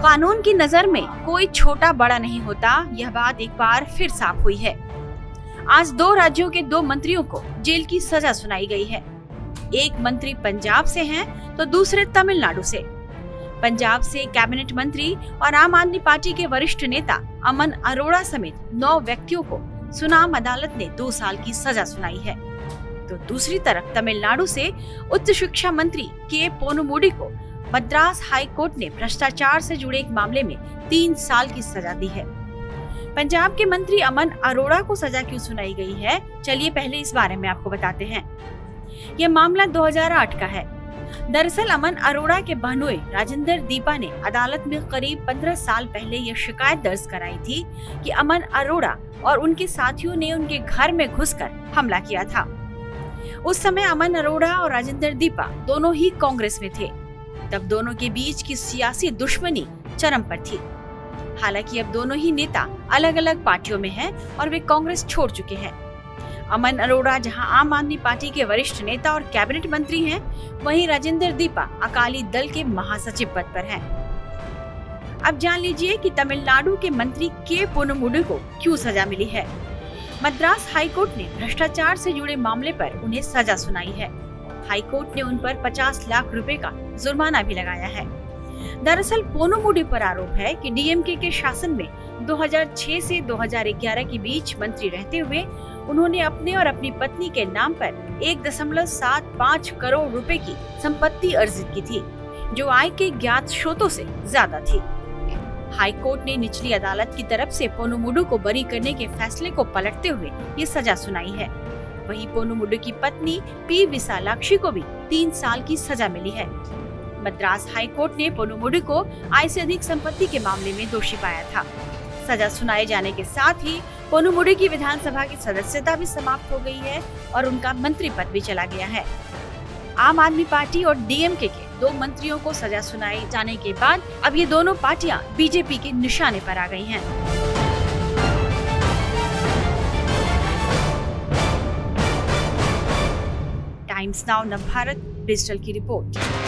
कानून की नजर में कोई छोटा बड़ा नहीं होता, यह बात एक बार फिर साफ हुई है। आज 2 राज्यों के 2 मंत्रियों को जेल की सजा सुनाई गई है। एक मंत्री पंजाब से हैं, तो दूसरे तमिलनाडु से। पंजाब से कैबिनेट मंत्री और आम आदमी पार्टी के वरिष्ठ नेता अमन अरोड़ा समेत 9 व्यक्तियों को सुनाम अदालत ने 2 साल की सजा सुनाई है। तो दूसरी तरफ तमिलनाडु से उच्च शिक्षा मंत्री के पोनुमुडी को मद्रास हाई कोर्ट ने भ्रष्टाचार से जुड़े एक मामले में 3 साल की सजा दी है। पंजाब के मंत्री अमन अरोड़ा को सजा क्यों सुनाई गई है, चलिए पहले इस बारे में आपको बताते हैं। यह मामला 2008 का है। दरअसल अमन अरोड़ा के बहनोई राजेंद्र दीपा ने अदालत में करीब 15 साल पहले यह शिकायत दर्ज कराई थी कि अमन अरोड़ा और उनके साथियों ने उनके घर में घुसकर हमला किया था। उस समय अमन अरोड़ा और राजेंद्र दीपा दोनों ही कांग्रेस में थे। तब दोनों के बीच की सियासी दुश्मनी चरम पर थी। हालांकि अब दोनों ही नेता अलग अलग पार्टियों में हैं और वे कांग्रेस छोड़ चुके हैं। अमन अरोड़ा जहां आम आदमी पार्टी के वरिष्ठ नेता और कैबिनेट मंत्री हैं, वहीं राजेंद्र दीपा अकाली दल के महासचिव पद पर हैं। अब जान लीजिए कि तमिलनाडु के मंत्री के पोनुमुडी को क्यों सजा मिली है। मद्रास हाईकोर्ट ने भ्रष्टाचार से जुड़े मामले पर उन्हें सजा सुनाई है। हाईकोर्ट ने उन पर 50 लाख रुपए का जुर्माना भी लगाया है। दरअसल पोनुमुडी पर आरोप है कि डीएमके के शासन में 2006 से 2011 के बीच मंत्री रहते हुए उन्होंने अपने और अपनी पत्नी के नाम पर 1.75 करोड़ रुपए की संपत्ति अर्जित की थी, जो आय के ज्ञात स्रोतों से ज्यादा थी। हाईकोर्ट ने निचली अदालत की तरफ से पोनुमुडी को बरी करने के फैसले को पलटते हुए ये सजा सुनाई है। वहीं पोनुमुडी की पत्नी पी विशालाक्षी को भी 3 साल की सजा मिली है। मद्रास हाईकोर्ट ने पोनुमुडी को आय से अधिक संपत्ति के मामले में दोषी पाया था। सजा सुनाए जाने के साथ ही पोनुमुडी की विधानसभा की सदस्यता भी समाप्त हो गई है और उनका मंत्री पद भी चला गया है। आम आदमी पार्टी और डीएमके के 2 मंत्रियों को सजा सुनाए जाने के बाद अब ये दोनों पार्टियां बीजेपी के निशाने पर आ गई हैं। टाइम्स नाउ नवभारत डिजिटल की रिपोर्ट।